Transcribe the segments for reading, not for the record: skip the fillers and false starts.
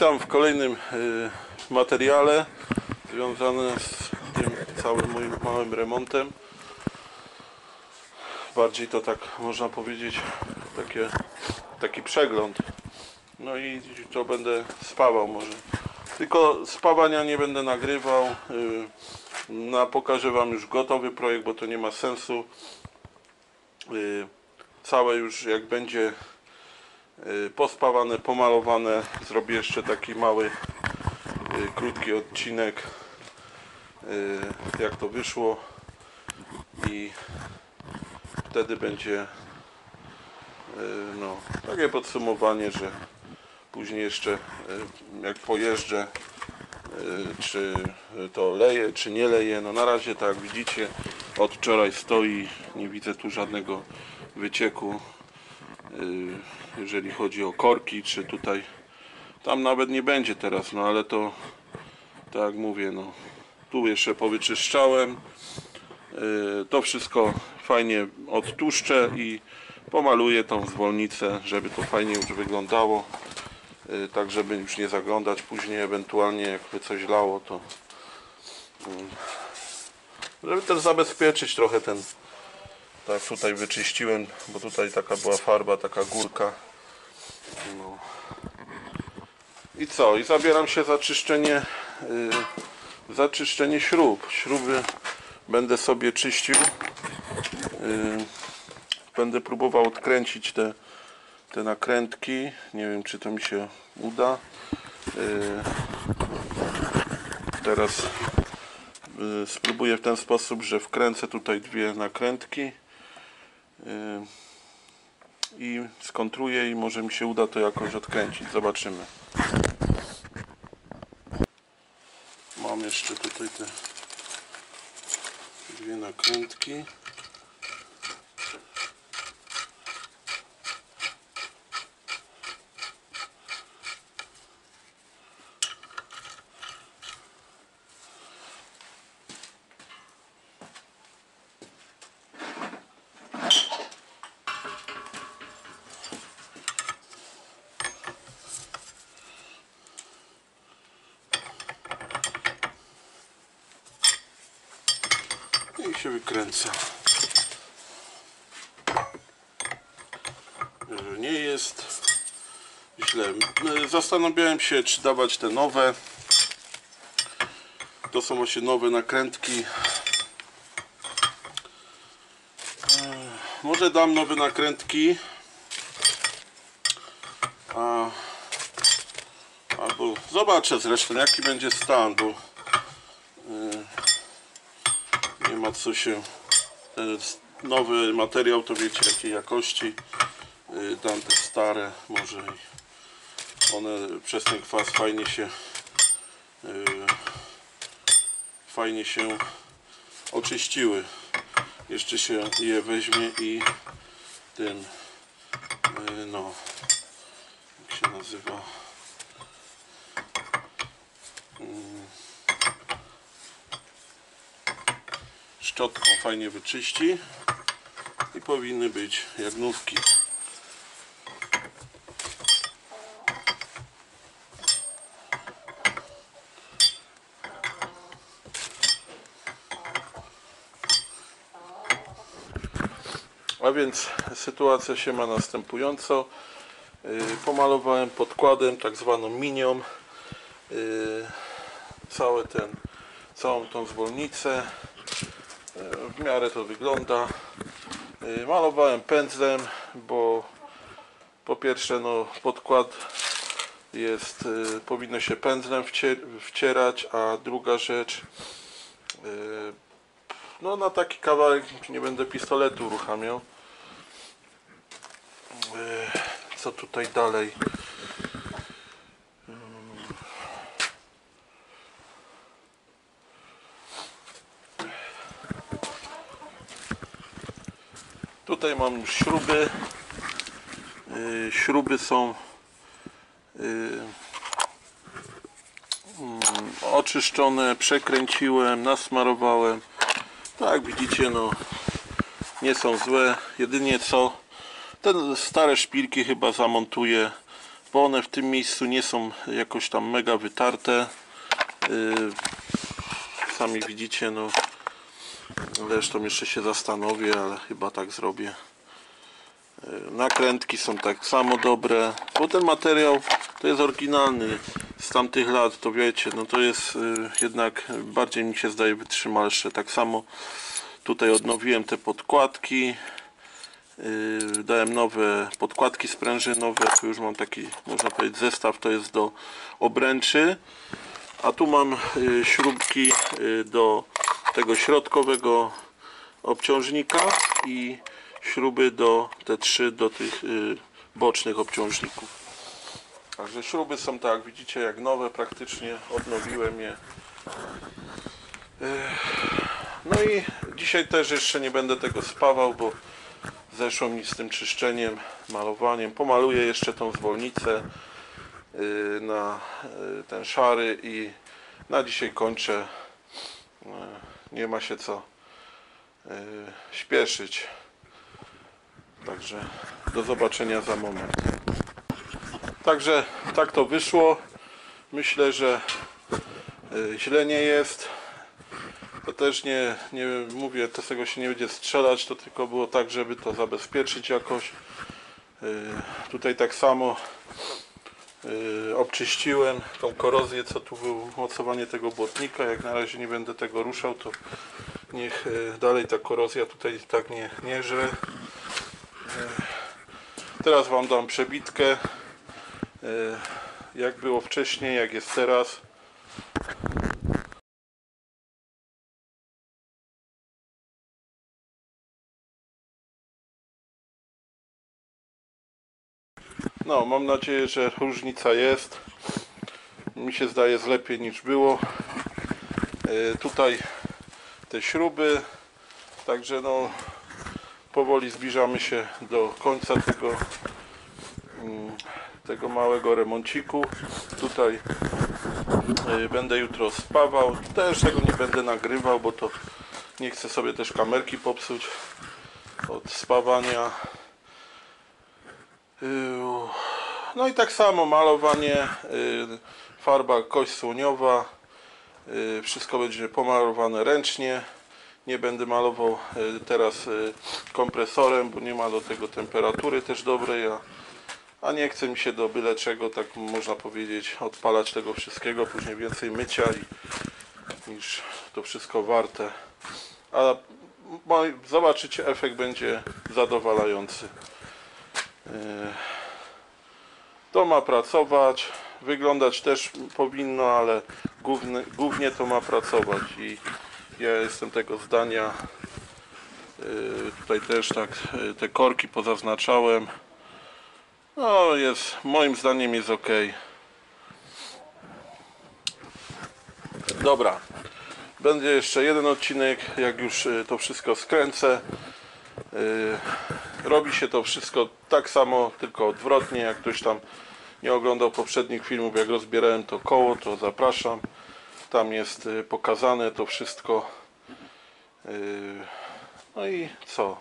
Witam w kolejnym materiale związanym z tym całym moim małym remontem. Bardziej to tak można powiedzieć taki przegląd. No i to będę spawał może. Tylko spawania nie będę nagrywał. Pokażę Wam już gotowy projekt, bo to nie ma sensu. Całe już jak będzie pospawane, pomalowane, zrobię jeszcze taki mały, krótki odcinek, jak to wyszło, i wtedy będzie no, takie podsumowanie, że później jeszcze jak pojeżdżę, czy to leje, czy nie leje. No na razie, tak jak widzicie, od wczoraj stoi, nie widzę tu żadnego wycieku, jeżeli chodzi o korki, czy tutaj, tam nawet nie będzie teraz, no ale to tak jak mówię, no tu jeszcze powyczyszczałem, to wszystko fajnie odtłuszczę i pomaluję tą zwolnicę, żeby to fajnie już wyglądało, tak żeby już nie zaglądać później, ewentualnie jakby coś lało, to żeby też zabezpieczyć trochę ten. Tak, tutaj wyczyściłem, bo tutaj taka była farba, taka górka. No. I co? I zabieram się za czyszczenie śrub. Śruby będę sobie czyścił. Będę próbował odkręcić te nakrętki. Nie wiem, czy to mi się uda. Teraz spróbuję w ten sposób, że wkręcę tutaj dwie nakrętki i skontruję, i może mi się uda to jakoś odkręcić. Zobaczymy. Mam jeszcze tutaj te dwie nakrętki. I się wykręca. Nie jest źle. Zastanawiałem się, czy dawać te nowe. To są właśnie nowe nakrętki. Może dam nowe nakrętki, albo zobaczę zresztą, jaki będzie stan, bo nie ma co się, ten nowy materiał to wiecie jakiej jakości, dam te stare, może one przez ten kwas fajnie się oczyściły. Jeszcze się je weźmie i ten, no, jak się nazywa, szczotką fajnie wyczyści i powinny być jak nówki. A więc sytuacja się ma następująco. Pomalowałem podkładem, tak zwaną minią, całą tą zwolnicę. W miarę to wygląda. Malowałem pędzlem, bo po pierwsze, no, podkład jest, powinno się pędzlem wcierać, a druga rzecz, no na taki kawałek nie będę pistoletu uruchamiał. Co tutaj dalej? Tutaj mam już śruby. Śruby są oczyszczone, przekręciłem, nasmarowałem. Tak jak widzicie, no nie są złe. Jedynie co, te stare szpilki chyba zamontuję bo one w tym miejscu nie są jakoś tam mega wytarte. Sami widzicie, no zresztą jeszcze się zastanowię, ale chyba tak zrobię. Nakrętki są tak samo dobre, bo ten materiał to jest oryginalny z tamtych lat, to wiecie, no to jest jednak bardziej mi się zdaje wytrzymalsze. Tak samo tutaj odnowiłem te podkładki, dałem nowe podkładki sprężynowe, tu już mam taki, można powiedzieć, zestaw, to jest do obręczy, a tu mam śrubki do tego środkowego obciążnika i śruby do te 3 do tych bocznych obciążników. Także śruby są, tak jak widzicie, jak nowe, praktycznie odnowiłem je. No i dzisiaj też jeszcze nie będę tego spawał, bo zeszło mi z tym czyszczeniem, malowaniem. Pomaluję jeszcze tą zwolnicę na ten szary i na dzisiaj kończę. Nie ma się co śpieszyć. Także do zobaczenia za moment. Także tak to wyszło. Myślę, że źle nie jest. To też nie mówię, to z tego się nie będzie strzelać, to tylko było tak, żeby to zabezpieczyć jakoś. Tutaj tak samo obczyściłem tą korozję, co tu było mocowanie tego błotnika. Jak na razie nie będę tego ruszał, to niech dalej ta korozja tutaj tak nie żre. Teraz wam dam przebitkę, jak było wcześniej, jak jest teraz. No, mam nadzieję, że różnica jest. Mi się zdaje, jest lepiej niż było. Tutaj te śruby, także no powoli zbliżamy się do końca tego małego remonciku. Tutaj będę jutro spawał. Też tego nie będę nagrywał, bo to nie chcę sobie też kamerki popsuć od spawania. No i tak samo malowanie, farba kość słoniowa, wszystko będzie pomalowane ręcznie. Nie będę malował teraz kompresorem, bo nie ma do tego temperatury też dobrej, a nie chce mi się do byle czego, tak można powiedzieć, odpalać tego wszystkiego, później więcej mycia niż to wszystko warte. A zobaczycie, efekt będzie zadowalający. To ma pracować, wyglądać też powinno, ale głównie to ma pracować i ja jestem tego zdania. Tutaj też tak te korki pozaznaczałem. No jest, moim zdaniem jest ok. Dobra, będzie jeszcze jeden odcinek, jak już to wszystko skręcę. Robi się to wszystko tak samo, tylko odwrotnie. Jak ktoś tam nie oglądał poprzednich filmów, jak rozbierałem to koło, to zapraszam. Tam jest pokazane to wszystko. No i co?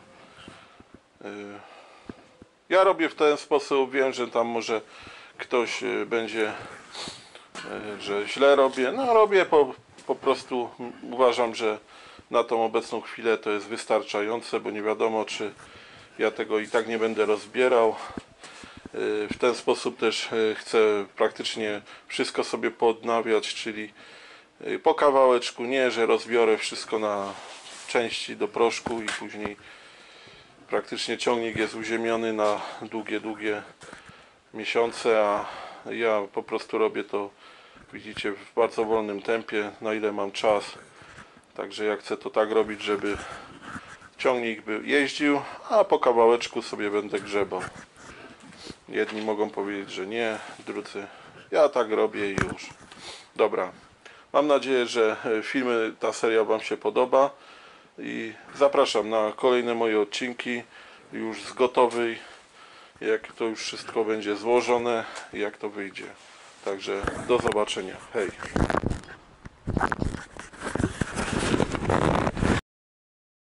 Ja robię w ten sposób, wiem, że tam może ktoś będzie, że źle robię. No robię po prostu, uważam, że na tą obecną chwilę to jest wystarczające, bo nie wiadomo, czy ja tego i tak nie będę rozbierał. W ten sposób też chcę praktycznie wszystko sobie poodnawiać, czyli po kawałeczku, nie, że rozbiorę wszystko na części do proszku i później praktycznie ciągnik jest uziemiony na długie miesiące, a ja po prostu robię to, widzicie, w bardzo wolnym tempie, na ile mam czas. Także ja chcę to tak robić, żeby ciągnik by jeździł, a po kawałeczku sobie będę grzebał. Jedni mogą powiedzieć, że nie, drudzy ja tak robię i już. Dobra, mam nadzieję, że filmy, ta seria wam się podoba i zapraszam na kolejne moje odcinki już z gotowej, jak to już wszystko będzie złożone, jak to wyjdzie. Także do zobaczenia, hej.